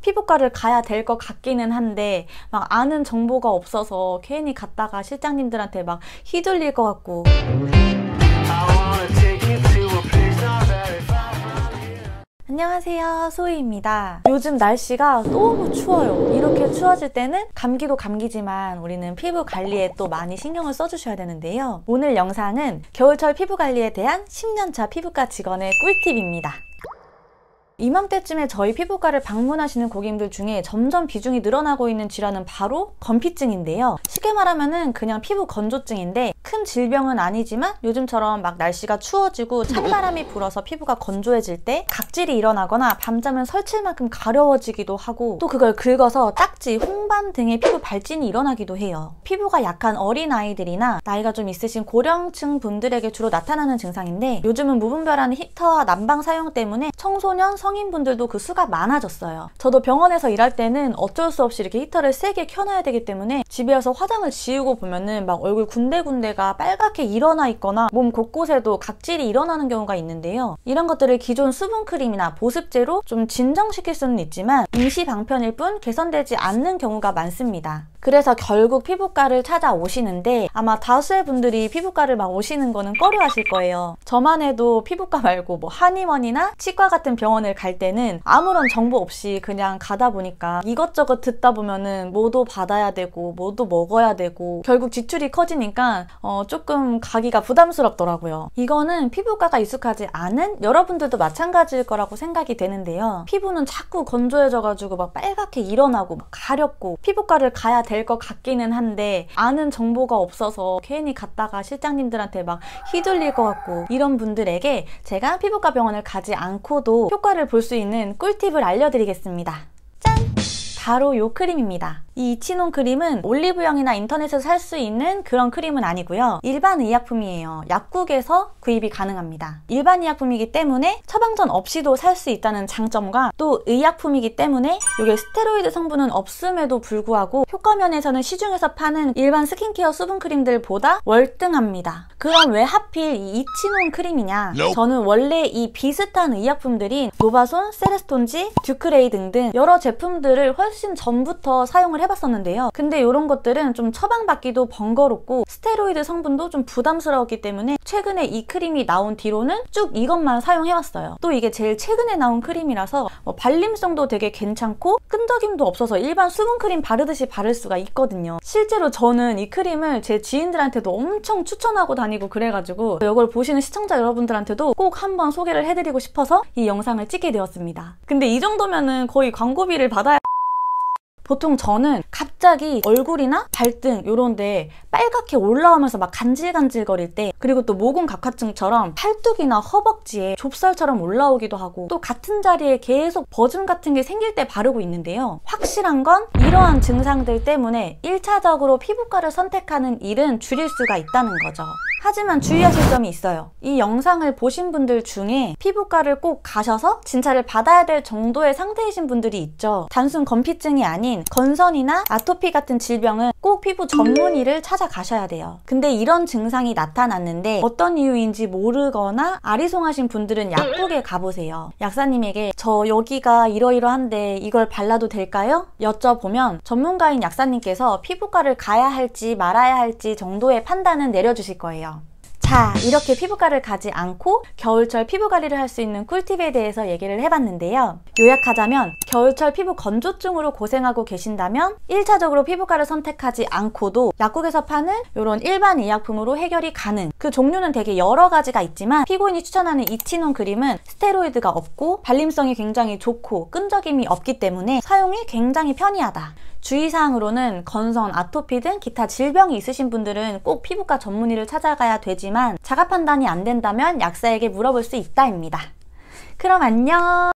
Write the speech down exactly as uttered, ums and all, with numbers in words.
피부과를 가야 될 것 같기는 한데 막 아는 정보가 없어서 괜히 갔다가 실장님들한테 막 휘둘릴 것 같고. 안녕하세요, 소희입니다. 요즘 날씨가 너무 추워요. 이렇게 추워질 때는 감기도 감기지만 우리는 피부 관리에 또 많이 신경을 써주셔야 되는데요. 오늘 영상은 겨울철 피부 관리에 대한 십 년차 피부과 직원의 꿀팁입니다. 이맘때쯤에 저희 피부과를 방문하시는 고객님들 중에 점점 비중이 늘어나고 있는 질환은 바로 건피증인데요. 쉽게 말하면은 그냥 피부 건조증인데 큰 질병은 아니지만 요즘처럼 막 날씨가 추워지고 찬바람이 불어서 피부가 건조해질 때 각질이 일어나거나 밤잠을 설칠 만큼 가려워지기도 하고, 또 그걸 긁어서 딱지, 홍반 등의 피부 발진이 일어나기도 해요. 피부가 약한 어린아이들이나 나이가 좀 있으신 고령층 분들에게 주로 나타나는 증상인데, 요즘은 무분별한 히터와 난방 사용 때문에 청소년, 성인분들도 그 수가 많아졌어요. 저도 병원에서 일할 때는 어쩔 수 없이 이렇게 히터를 세게 켜놔야 되기 때문에 집에 와서 화장을 지우고 보면은 막 얼굴 군데군데가 빨갛게 일어나 있거나 몸 곳곳에도 각질이 일어나는 경우가 있는데요. 이런 것들을 기존 수분크림이나 보습제로 좀 진정시킬 수는 있지만 임시 방편일 뿐 개선되지 않는 경우가 많습니다. 그래서 결국 피부과를 찾아오시는데 아마 다수의 분들이 피부과를 막 오시는 거는 꺼려 하실 거예요. 저만 해도 피부과 말고 뭐 한의원이나 치과 같은 병원을 갈 때는 아무런 정보 없이 그냥 가다 보니까 이것저것 듣다 보면은 뭐도 받아야 되고 뭐도 먹어야 되고 결국 지출이 커지니까 어 조금 가기가 부담스럽더라고요. 이거는 피부과가 익숙하지 않은 여러분들도 마찬가지일 거라고 생각이 되는데요. 피부는 자꾸 건조해져가지고 막 빨갛게 일어나고 막 가렵고 피부과를 가야 될 것 같기는 한데 아는 정보가 없어서 괜히 갔다가 실장님들한테 막 휘둘릴 것 같고, 이런 분들에게 제가 피부과 병원을 가지 않고도 효과를 볼 수 있는 꿀팁을 알려드리겠습니다. 짠! 바로 이 크림입니다. 이 이치논 크림은 올리브영이나 인터넷에서 살 수 있는 그런 크림은 아니고요. 일반 의약품이에요. 약국에서 구입이 가능합니다. 일반 의약품이기 때문에 처방전 없이도 살 수 있다는 장점과 또 의약품이기 때문에 이게 스테로이드 성분은 없음에도 불구하고 효과 면에서는 시중에서 파는 일반 스킨케어 수분크림들보다 월등합니다. 그럼 왜 하필 이 이치논 크림이냐? 저는 원래 이 비슷한 의약품들인 노바손, 세레스톤지, 듀크레이 등등 여러 제품들을 훨씬 전부터 사용을 해 해봤었는데요. 근데 이런 것들은 좀 처방받기도 번거롭고 스테로이드 성분도 좀 부담스러웠기 때문에 최근에 이 크림이 나온 뒤로는 쭉 이것만 사용해왔어요. 또 이게 제일 최근에 나온 크림이라서 뭐 발림성도 되게 괜찮고 끈적임도 없어서 일반 수분크림 바르듯이 바를 수가 있거든요. 실제로 저는 이 크림을 제 지인들한테도 엄청 추천하고 다니고 그래가지고 이걸 보시는 시청자 여러분들한테도 꼭 한번 소개를 해드리고 싶어서 이 영상을 찍게 되었습니다. 근데 이 정도면은 거의 광고비를 받아야 보통 저는 갑자기 얼굴이나 발등 요런데 빨갛게 올라오면서 막 간질간질거릴 때, 그리고 또 모공 각화증처럼 팔뚝이나 허벅지에 좁쌀처럼 올라오기도 하고 또 같은 자리에 계속 버즘 같은 게 생길 때 바르고 있는데요. 확실한 건 이러한 증상들 때문에 일 차적으로 피부과를 선택하는 일은 줄일 수가 있다는 거죠. 하지만 주의하실 점이 있어요. 이 영상을 보신 분들 중에 피부과를 꼭 가셔서 진찰을 받아야 될 정도의 상태이신 분들이 있죠. 단순 건피증이 아닌 건선이나 아토피 같은 질병은 꼭 피부 전문의를 찾아가셔야 돼요. 근데 이런 증상이 나타났는데 어떤 이유인지 모르거나 아리송하신 분들은 약국에 가보세요. 약사님에게 저 여기가 이러이러한데 이걸 발라도 될까요? 여쭤보면 전문가인 약사님께서 피부과를 가야 할지 말아야 할지 정도의 판단은 내려주실 거예요. 자, 이렇게 피부과를 가지 않고 겨울철 피부 관리를 할 수 있는 꿀팁에 대해서 얘기를 해봤는데요. 요약하자면 겨울철 피부 건조증으로 고생하고 계신다면 일 차적으로 피부과를 선택하지 않고도 약국에서 파는 이런 일반 의약품으로 해결이 가능. 그 종류는 되게 여러 가지가 있지만 피고인이 추천하는 이치논 크림은 스테로이드가 없고 발림성이 굉장히 좋고 끈적임이 없기 때문에 사용이 굉장히 편리하다. 주의사항으로는 건선, 아토피 등 기타 질병이 있으신 분들은 꼭 피부과 전문의를 찾아가야 되지만 자가 판단이 안 된다면 약사에게 물어볼 수 있다입니다. 그럼 안녕!